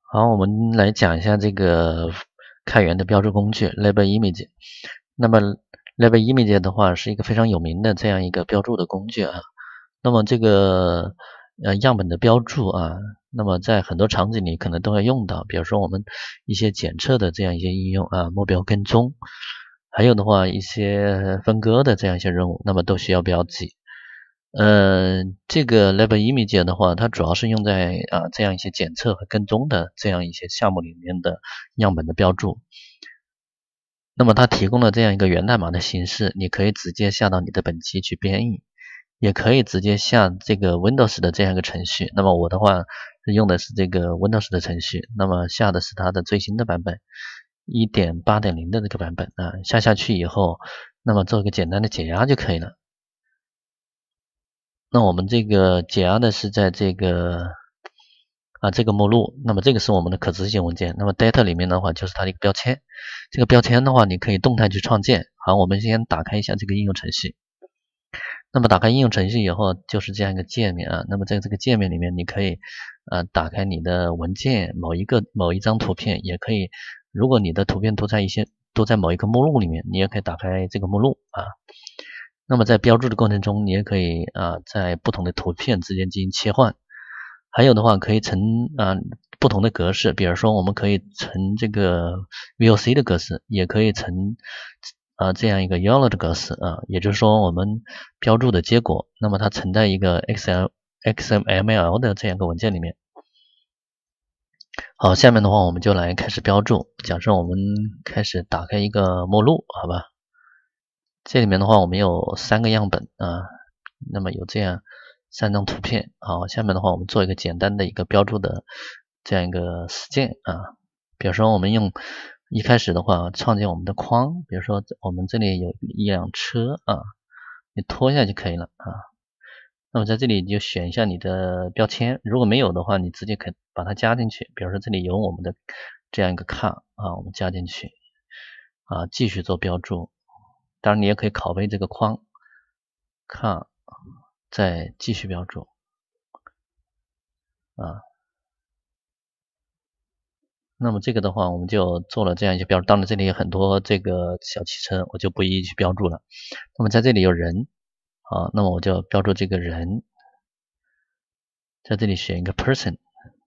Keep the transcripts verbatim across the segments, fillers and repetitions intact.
好，我们来讲一下这个开源的标注工具 Label Image。那么 Label Image 的话是一个非常有名的这样一个标注的工具啊。那么这个呃样本的标注啊，那么在很多场景里可能都会用到，比如说我们一些检测的这样一些应用啊，目标跟踪，还有的话一些分割的这样一些任务，那么都需要标记。呃，这个 Label Image 的话，它主要是用在啊这样一些检测和跟踪的这样一些项目里面的样本的标注。那么它提供了这样一个源代码的形式，你可以直接下到你的本机去编译，也可以直接下这个 Windows 的这样一个程序。那么我的话是用的是这个 Windows 的程序，那么下的是它的最新的版本 一点八点零 的这个版本啊，下下去以后，那么做一个简单的解压就可以了。那我们这个解压的是在这个啊这个目录，那么这个是我们的可执行文件。那么 data 里面的话就是它的一个标签，这个标签的话你可以动态去创建。好，我们先打开一下这个应用程序。那么打开应用程序以后就是这样一个界面啊。那么在这个界面里面，你可以呃打开你的文件某一个某一张图片，也可以，如果你的图片都在一些都在某一个目录里面，你也可以打开这个目录啊。那么在标注的过程中，你也可以啊在不同的图片之间进行切换，还有的话可以成啊不同的格式，比如说我们可以成这个 V O C 的格式，也可以成啊这样一个 Y O L O 的格式啊，也就是说我们标注的结果，那么它存在一个 X M X M L 的这样一个文件里面。好，下面的话我们就来开始标注。假设我们开始打开一个目录，好吧？这里面的话，我们有三个样本啊，那么有这样三张图片。好，下面的话我们做一个简单的一个标注的这样一个实践啊。比如说我们用一开始的话创建我们的框，比如说我们这里有一辆车啊，你拖一下就可以了啊。那么在这里就选一下你的标签，如果没有的话，你直接可以把它加进去。比如说这里有我们的这样一个 car 啊，我们加进去啊，继续做标注。当然你也可以拷贝这个框，看，再继续标注啊。那么这个的话，我们就做了这样一些标注。当然这里有很多这个小汽车，我就不一一去标注了。那么在这里有人啊，那么我就标注这个人，在这里选一个 person。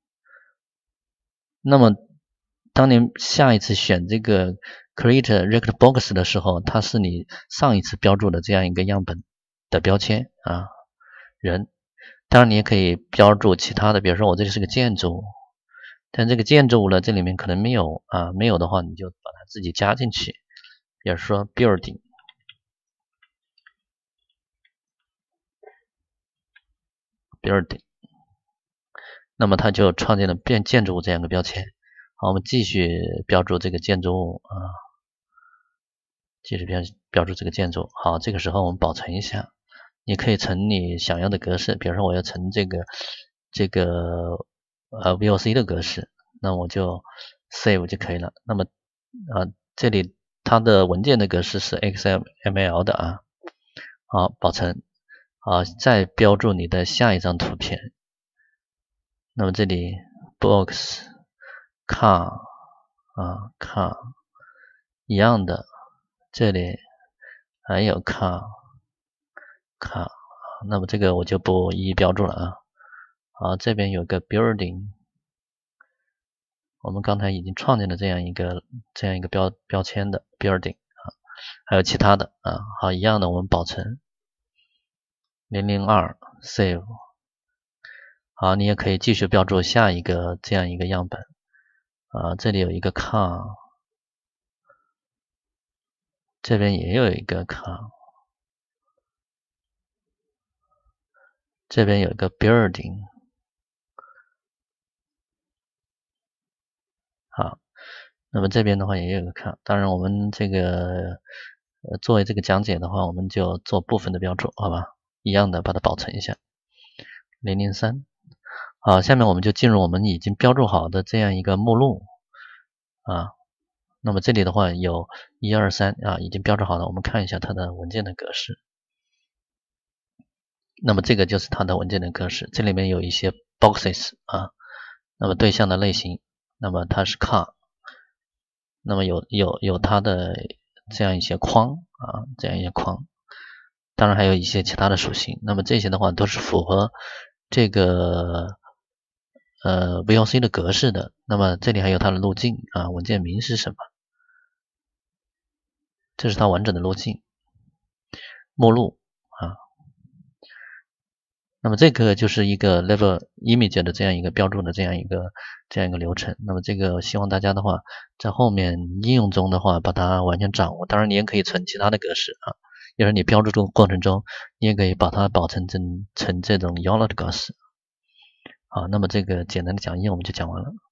那么当你下一次选这个 create record box 的时候，它是你上一次标注的这样一个样本的标签啊，人。当然你也可以标注其他的，比如说我这里是个建筑，但这个建筑物呢，这里面可能没有啊，没有的话你就把它自己加进去，比如说 building building， 那么它就创建了变建筑物这样一个标签。好，我们继续标注这个建筑物啊，继续标标注这个建筑。好，这个时候我们保存一下，你可以存你想要的格式，比如说我要存这个这个呃 V O C 的格式，那我就 save 就可以了。那么啊，这里它的文件的格式是 X M L 的啊。好，保存。好，再标注你的下一张图片。那么这里 box car 啊 car 一样的，这里还有 car car， 那么这个我就不一一标注了啊。好，这边有个 building， 我们刚才已经创建了这样一个这样一个标标签的 building 啊，还有其他的啊。好，一样的我们保存零零二 save。好，你也可以继续标注下一个这样一个样本啊，这里有一个 car， 这边也有一个 car， 这边有一个 building。 好，那么这边的话也有一个 car， 当然我们这个呃作为这个讲解的话，我们就做部分的标注，好吧，一样的把它保存一下零零三。好，下面我们就进入我们已经标注好的这样一个目录啊。那么这里的话有一二三啊，已经标注好了，我们看一下它的文件的格式。那么这个就是它的文件的格式，这里面有一些 boxes 啊，那么对象的类型那么它是 car， 那么有有有它的这样一些框啊，这样一些框，当然还有一些其他的属性。那么这些的话都是符合这个呃 V L C 的格式的。那么这里还有它的路径啊，文件名是什么？这是它完整的路径目录啊。那么这个就是一个 level image 的这样一个标注的这样一个这样一个流程。那么这个希望大家的话，在后面应用中的话，把它完全掌握。当然，你也可以存其他的格式啊，就是你标注这个过程中，你也可以把它保存成成这种 Y O L O 的格式。好，那么这个简单的讲义我们就讲完了。